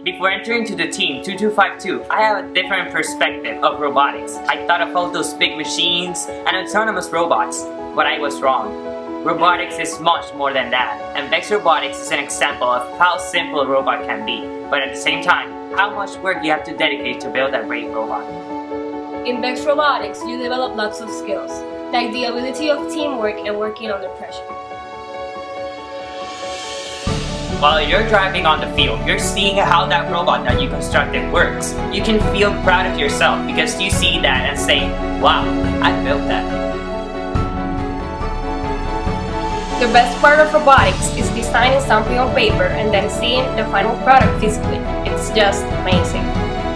Before entering to the team 2252, I have a different perspective of robotics. I thought of all those big machines and autonomous robots, but I was wrong. Robotics is much more than that, and Vex Robotics is an example of how simple a robot can be, but at the same time, how much work you have to dedicate to build a great robot. In Vex Robotics, you develop lots of skills, like the ability of teamwork and working under pressure. While you're driving on the field, you're seeing how that robot that you constructed works. You can feel proud of yourself because you see that and say, wow, I built that. The best part of robotics is designing something on paper and then seeing the final product physically. It's just amazing.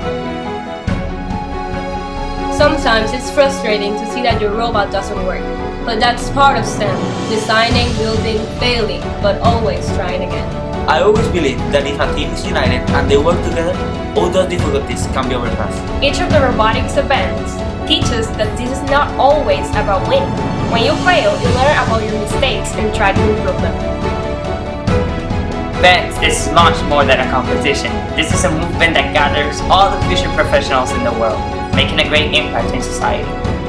Sometimes it's frustrating to see that your robot doesn't work, but that's part of STEM. Designing, building, failing, but always trying again. I always believe that if a team is united and they work together, all those difficulties can be overcome. Each of the robotics events teaches that this is not always about winning. When you fail, you learn about your mistakes and try to improve them. Vex is much more than a competition. This is a movement that gathers all the future professionals in the world, making a great impact in society.